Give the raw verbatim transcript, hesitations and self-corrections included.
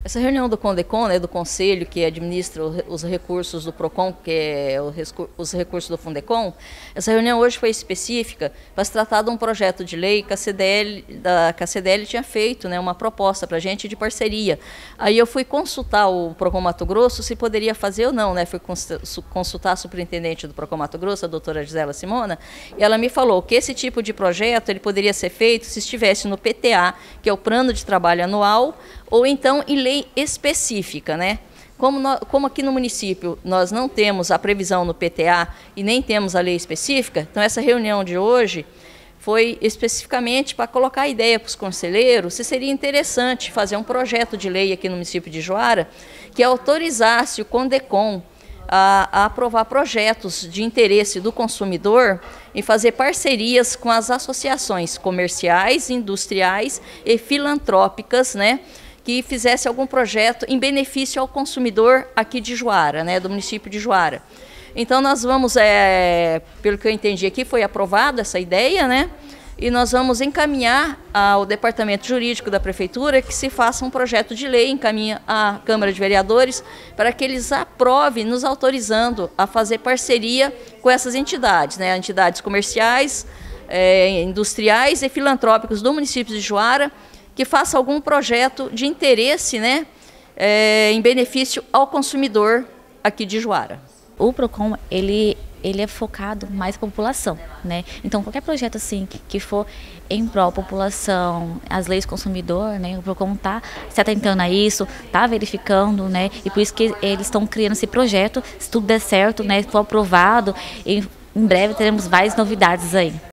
Essa reunião do CONDECON, né, do Conselho que administra os recursos do PROCON, que é os recursos do FUNDECON, essa reunião hoje foi específica para se tratar de um projeto de lei que a C D L, da, que a C D L tinha feito, né, uma proposta para a gente de parceria. Aí eu fui consultar o PROCON Mato Grosso se poderia fazer ou não, né, fui consultar a superintendente do PROCON Mato Grosso, a doutora Gisela Simona, e ela me falou que esse tipo de projeto ele poderia ser feito se estivesse no P T A, que é o Plano de Trabalho Anual, ou então em lei específica, né? Como, nós, como aqui no município nós não temos a previsão no P T A e nem temos a lei específica, então essa reunião de hoje foi especificamente para colocar a ideia para os conselheiros se seria interessante fazer um projeto de lei aqui no município de Juara que autorizasse o CONDECON a, a aprovar projetos de interesse do consumidor em fazer parcerias com as associações comerciais, industriais e filantrópicas, né, que fizesse algum projeto em benefício ao consumidor aqui de Juara, né, do município de Juara. Então nós vamos, é, pelo que eu entendi aqui, foi aprovada essa ideia, né, e nós vamos encaminhar ao Departamento Jurídico da Prefeitura que se faça um projeto de lei, encaminha à Câmara de Vereadores, para que eles aprovem, nos autorizando a fazer parceria com essas entidades, né, entidades comerciais, é, industriais e filantrópicos do município de Juara, que faça algum projeto de interesse, né, é, em benefício ao consumidor aqui de Juara. O PROCON, ele, ele é focado mais na população, né? Então, qualquer projeto assim que for em prol população, as leis consumidor, né? O PROCON está se atentando a isso, está verificando, né? E por isso que eles estão criando esse projeto, se tudo der certo, né? For aprovado, em, em breve teremos várias novidades aí.